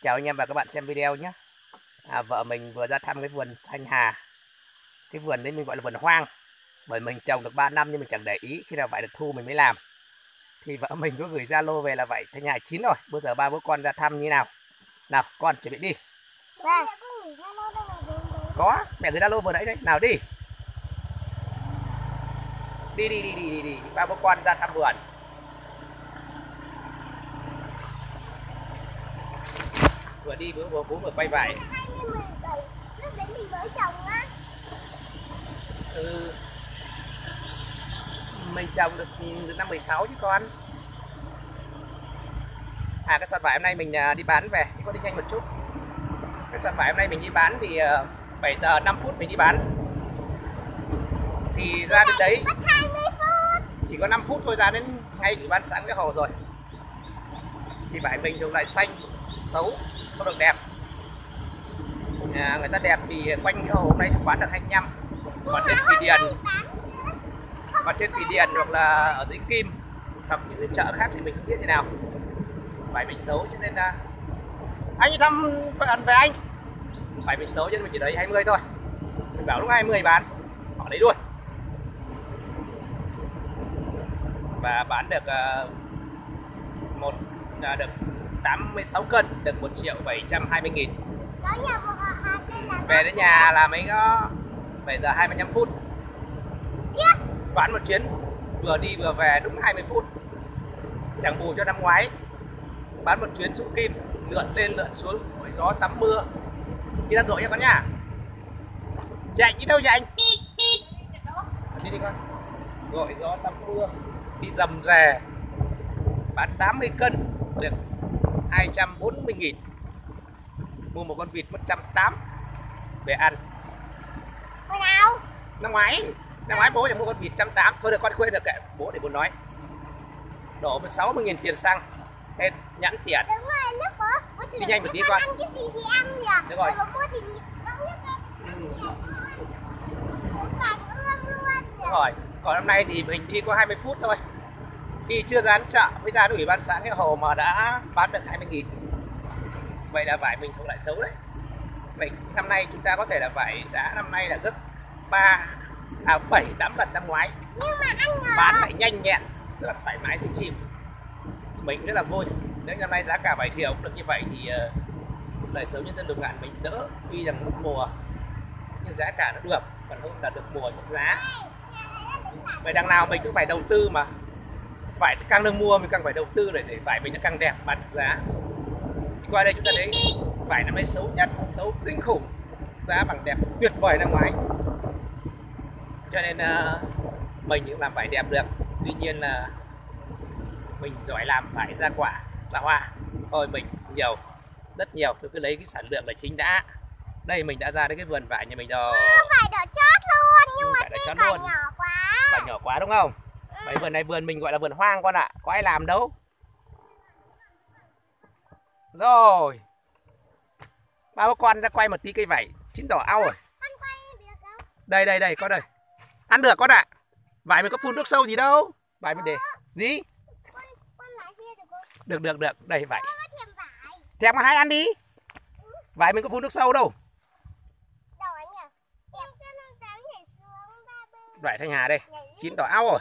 Chào anh em và các bạn xem video nhé. Vợ mình vừa ra thăm cái vườn thanh hà. Cái vườn đấy mình gọi là vườn hoang, bởi mình trồng được 3 năm nhưng mình chẳng để ý, khi nào vải được thu mình mới làm. Thì vợ mình có gửi Zalo về là vải thanh hà chín rồi. Bây giờ ba bố con ra thăm như nào. Nào con chuẩn bị đi. Vâng. Có, mẹ gửi Zalo vừa nãy đấy. Nào đi. Đi. Ba bố con ra thăm vườn. Vừa đi bố vừa quay vải. Lúc đấy mình mới trồng á. Mình trồng được năm 16 chứ con. Cái sản vải hôm nay mình đi bán về, có đi nhanh một chút. Cái sản vải hôm nay mình đi bán thì 7 giờ 5 phút mình đi bán. Thì ra đến đấy mất 20 phút. chỉ có 5 phút thôi, ra đến ngay ủy ban sẵn cái hồ rồi. Thì vải mình trồng lại xanh, xấu, không được đẹp. Người ta đẹp thì quanh cái hồ hôm nay bán được 25. Còn trên Thủy Điền, hoặc là ở dưới Kim hoặc những cái chợ khác thì mình không biết thế nào. Vải mình xấu cho nên là anh đi thăm bạn về anh. Vải mình xấu cho nên mình chỉ lấy 20 thôi. Mình bảo lúc 20 bán, họ lấy luôn. Và bán được được 86 cân, được 1.720.000. Về đến nhà là mấy có 7 giờ 25 phút. Bán một chuyến vừa đi vừa về đúng 20 phút. Chẳng bù cho năm ngoái bán một chuyến xuống Kim, lượn lên lượn xuống, thổi gió tắm mưa. Đi ra rồi nha con nhá. Chạy đi đâu vậy anh? Đi con. Gọi gió tắm mưa, đi rầm rè. Bán 80 cân được 240.000. Mua một con vịt 180 về ăn. Nào? Năm ngoái bố chẳng mua con vịt 180. Thôi được con quên được, kệ bố để bố nói. Đổ với 60.000 tiền xăng. Hết nhãn tiền. Đúng rồi, lúc bố đi nhanh một tí con. Ăn cái gì thì ăn nhỉ? Đúng rồi. Bố mua thì Đúng rồi. Còn hôm nay thì mình đi có 20 phút thôi. Đi chưa dán chợ mới ra được ủy ban xã cái hồ mà đã bán được 20.000. Vậy là vải mình không lại xấu đấy. Mình năm nay chúng ta có thể là vải giá năm nay là gấp 7-8 lần năm ngoái. Nhưng mà anh bán lại nhanh nhẹn, rất là thoải mái dễ chịu. Mình rất là vui. Nếu năm nay giá cả vải thiều cũng được như vậy thì đời sống nhân dân Lục Ngạn mình đỡ. Tuy rằng mất mùa nhưng giá cả nó được, còn hơn là được mùa mất giá. Vậy đằng nào mình cũng phải đầu tư mà. Vải càng được mua mình càng phải đầu tư để vải mình nó càng đẹp, bán giá. Thì qua đây chúng ta thấy vải năm nay xấu nhất, xấu kinh khủng, giá bằng đẹp tuyệt vời năm ngoái. Cho nên mình cũng làm vải đẹp được. Tuy nhiên là mình giỏi làm vải ra quả là hoa. Thôi mình nhiều, rất nhiều, tôi cứ lấy cái sản lượng là chính đã. Đây mình đã ra đến cái vườn vải nhà mình rồi. Vải đỏ chót luôn, nhưng mà cái vải nhỏ quá. Vải nhỏ quá đúng không? Vậy vườn này vườn mình gọi là vườn hoang con ạ, có ai làm đâu. Rồi. Ba bố con ra quay một tí cây vải chín đỏ au rồi. Đây, con đây. Ăn được con ạ. Vải mình có phun nước sâu gì đâu. Vải mình để gì? Được. Đây vải. Thèm mà hai ăn đi. Vải mình có phun nước sâu đâu. Vải thanh hà đây, chín đỏ au rồi.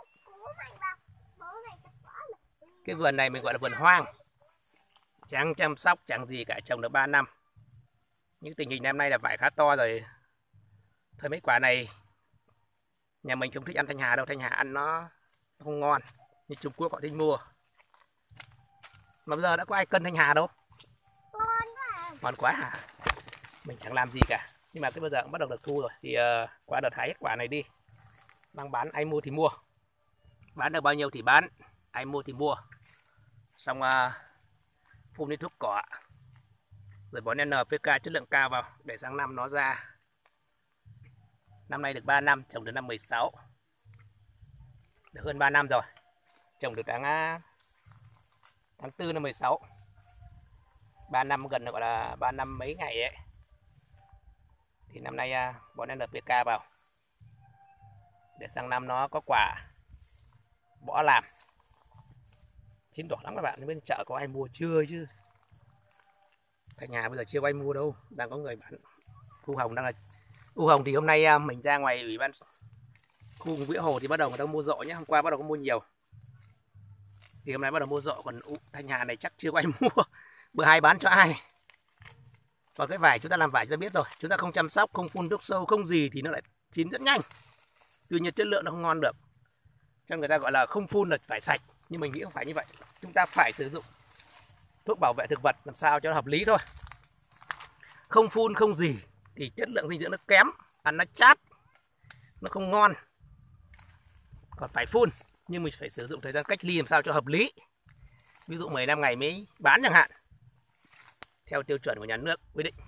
Cái vườn này mình gọi là vườn hoang. Chẳng chăm sóc, chẳng gì cả, trồng được 3 năm. Nhưng tình hình năm nay là vải khá to rồi. Thôi mấy quả này nhà mình không thích ăn thanh hà đâu, thanh hà ăn nó không ngon. Như Trung Quốc họ thích mua. Mà bây giờ đã có ai cân thanh hà đâu. Ngon quá hả? Mình chẳng làm gì cả. Nhưng mà cái bây giờ cũng bắt đầu được thu rồi. Thì qua đợt hái hết quả này đi. Mang bán, ai mua thì mua. Bán được bao nhiêu thì bán, ai mua thì mua. Xong phun đi thuốc cỏ, rồi bón NPK chất lượng cao vào để sang năm nó ra. Năm nay được 3 năm, trồng từ năm 16. Được hơn 3 năm rồi. Trồng được tháng 4 năm 16. 3 năm gần gọi là 3 năm mấy ngày ấy. Thì năm nay bón NPK vào để sang năm nó có quả bỏ làm. Chín đỏ lắm các bạn, bên chợ có ai mua chưa chứ. Thanh Hà bây giờ chưa có ai mua đâu, đang có người bán. U hồng đang là u hồng thì hôm nay mình ra ngoài ủy ban khu Vĩ Hồ thì bắt đầu người ta mua rộ nhé. Hôm qua bắt đầu có mua nhiều, thì hôm nay bắt đầu mua rộ, còn Thanh Hà này chắc chưa có ai mua. Bữa hai bán cho ai. Còn cái vải chúng ta làm vải cho biết rồi, chúng ta không chăm sóc, không phun thuốc sâu, không gì thì nó lại chín rất nhanh. Tuy nhiên chất lượng nó không ngon được, cho người ta gọi là không phun là phải sạch, nhưng mình nghĩ không phải như vậy. Chúng ta phải sử dụng thuốc bảo vệ thực vật làm sao cho nó hợp lý thôi. Không phun không gì thì chất lượng dinh dưỡng nó kém, ăn nó chát, nó không ngon. Còn phải phun, nhưng mình phải sử dụng thời gian cách ly làm sao cho hợp lý. Ví dụ 15 ngày mới bán chẳng hạn, theo tiêu chuẩn của nhà nước quy định.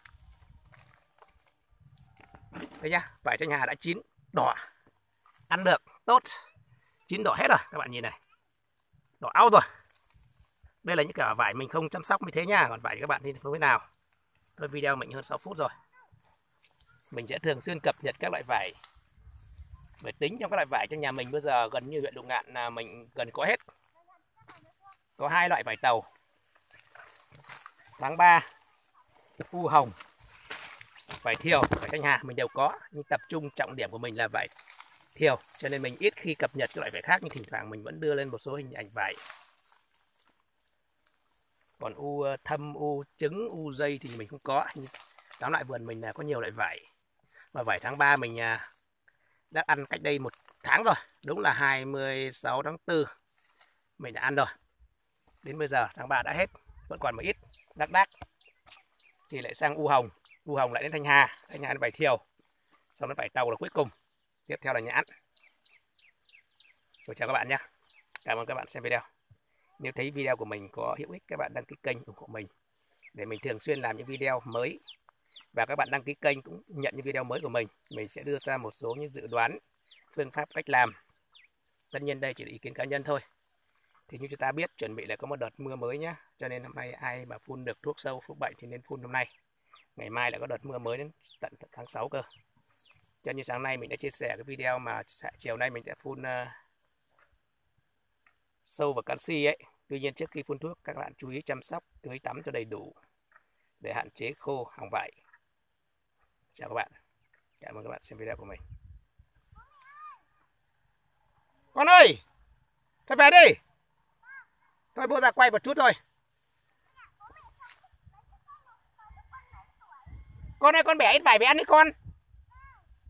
Đây nhá, vải Thanh Hà đã chín đỏ, ăn được tốt, chín đỏ hết rồi, các bạn nhìn này, đỏ ao rồi. Đây là những cả vải mình không chăm sóc như thế nha, còn vải các bạn thì không thế nào. Thôi video mình hơn 6 phút rồi. Mình sẽ thường xuyên cập nhật các loại vải. Bởi tính trong các loại vải trong nhà mình bây giờ gần như huyện Lục Ngạn là mình gần có hết. Có 2 loại vải tàu. Tháng 3 u hồng, vải thiều, vải Thanh Hà mình đều có, nhưng tập trung trọng điểm của mình là vải thiều, cho nên mình ít khi cập nhật các loại vải khác, nhưng thỉnh thoảng mình vẫn đưa lên một số hình ảnh vải. Còn u thâm, u trứng, u dây thì mình không có. Tóm lại vườn mình là có nhiều loại vải. Và vải tháng 3 mình đã ăn cách đây 1 tháng rồi. Đúng là 26 tháng 4 mình đã ăn rồi. Đến bây giờ tháng 3 đã hết, vẫn còn một ít đác đác. Thì lại sang u hồng. U hồng lại đến Thanh Hà. Thanh Hà đến vải thiều. Sau đó vải tàu là cuối cùng. Tiếp theo là nhãn. Rồi chào các bạn nhé. Cảm ơn các bạn xem video. Nếu thấy video của mình có hữu ích, các bạn đăng ký kênh ủng hộ mình để mình thường xuyên làm những video mới. Và các bạn đăng ký kênh cũng nhận những video mới của mình. Mình sẽ đưa ra một số những dự đoán, phương pháp cách làm. Tất nhiên đây chỉ là ý kiến cá nhân thôi. Thì như chúng ta biết, chuẩn bị là có một đợt mưa mới nhé. Cho nên hôm nay ai mà phun được thuốc sâu, thuốc bệnh thì nên phun hôm nay. Ngày mai lại có đợt mưa mới đến tận tháng 6 cơ. Cho như sáng nay mình đã chia sẻ cái video mà chiều nay mình sẽ phun sâu và canxi ấy. Tuy nhiên trước khi phun thuốc, các bạn chú ý chăm sóc, tưới tắm cho đầy đủ để hạn chế khô hỏng vải. Chào các bạn. Cảm ơn các bạn xem video của mình. Con ơi, thôi về đi. Thôi bố ra quay một chút thôi. Con ơi, con bẻ ít vải về ăn đi con.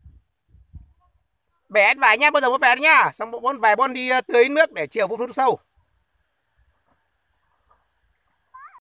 Bẻ ít vải nha, bây giờ bố về nhá. Xong bố về bố đi tưới nước để chiều phun thuốc sâu.